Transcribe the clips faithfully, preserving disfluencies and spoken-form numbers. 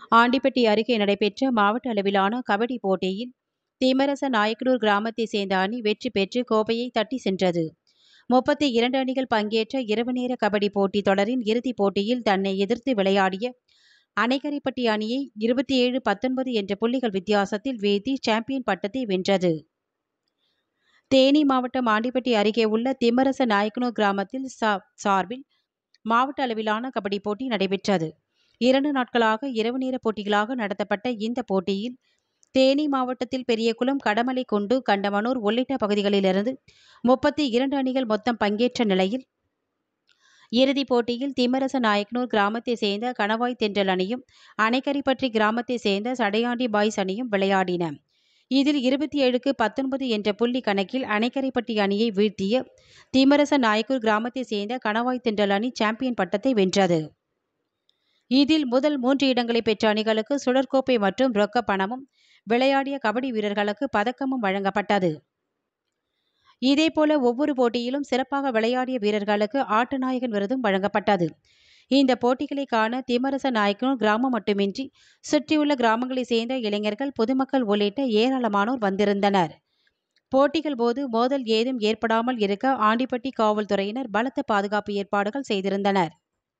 ஆண்டிப்பட்டி அருகே நடைபெற்ற மாவட்ட அளவிலான கபடி போட்டியில் திமரச நாயக்கனூர் கிராமத்தை சேர்ந்த அணி வெற்றி பெற்று கோப்பையை தட்டி சென்றது. முப்பத்தி இரண்டு அணிகள் பங்கேற்ற இரவு நேர கபடி போட்டி தொடரின் இறுதிப் போட்டியில் தன்னை எதிர்த்து விளையாடிய அணைக்கரைப்பட்டி அணியை இருபத்தி ஏழு பத்தொன்பது என்ற புள்ளிகள் வித்தியாசத்தில் வீழ்த்தி சாம்பியன் பட்டத்தை வென்றது. தேனி மாவட்டம் ஆண்டிப்பட்டி அருகே உள்ள திமரச நாயக்கனூர் கிராமத்தில் சார்பில் மாவட்ட அளவிலான கபடி போட்டி நடைபெற்றது. இரண்டு நாட்களாக இரவு நேர போட்டிகளாக நடத்தப்பட்ட இந்த போட்டியில் தேனி மாவட்டத்தில் பெரியகுளம், கடமலை குண்டு, கண்டமனூர் உள்ளிட்ட பகுதிகளிலிருந்து முப்பத்தி இரண்டு அணிகள் மொத்தம் பங்கேற்ற நிலையில் இறுதிப் போட்டியில் திமரச நாயக்கனூர் கிராமத்தை சேர்ந்த கணவாய் தென்றல் அணியும் அணைக்கரைப்பட்டி கிராமத்தை சேர்ந்த சடையாண்டி பாய்ஸ் அணியும் விளையாடின. இதில் இருபத்தி ஏழுக்கு பத்தொன்பது என்ற புள்ளி கணக்கில் அணைக்கரைப்பட்டி அணியை வீழ்த்திய திமரச நாயக்கனூர் கிராமத்தை சேர்ந்த கணவாய் தென்றல் அணி சாம்பியன் பட்டத்தை வென்றது. இதில் முதல் மூன்று இடங்களை பெற்ற அணிகளுக்கு சுழற்கோப்பை மற்றும் ரொக்க பணமும், விளையாடிய கபடி வீரர்களுக்கு பதக்கமும் வழங்கப்பட்டது. இதேபோல ஒவ்வொரு போட்டியிலும் சிறப்பாக விளையாடிய வீரர்களுக்கு ஆட்டநாயகன் விருதும் வழங்கப்பட்டது. இந்த போட்டிகளை காண திமரச நாயக்கனூர் கிராமம் மட்டுமின்றி சுற்றியுள்ள கிராமங்களைச் சேர்ந்த இளைஞர்கள், பொதுமக்கள் உள்ளிட்ட ஏராளமானோர் வந்திருந்தனர். போட்டிகள் போது மோதல் ஏதும் ஏற்படாமல் இருக்க ஆண்டிப்பட்டி காவல்துறையினர் பலத்த பாதுகாப்பு ஏற்பாடுகள் செய்திருந்தனர்.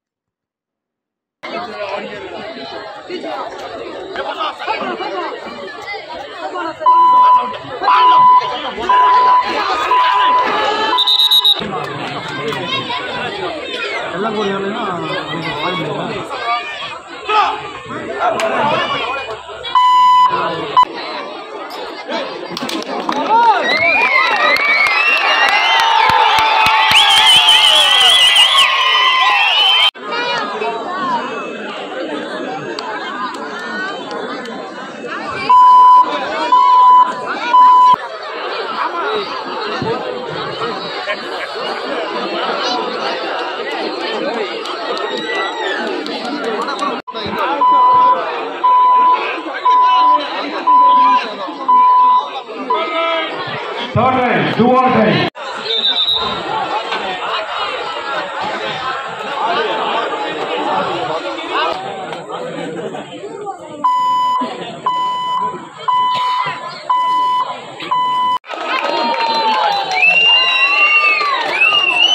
Third line, do or die.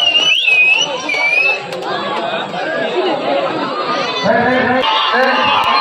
Hey, hey, hey, hey.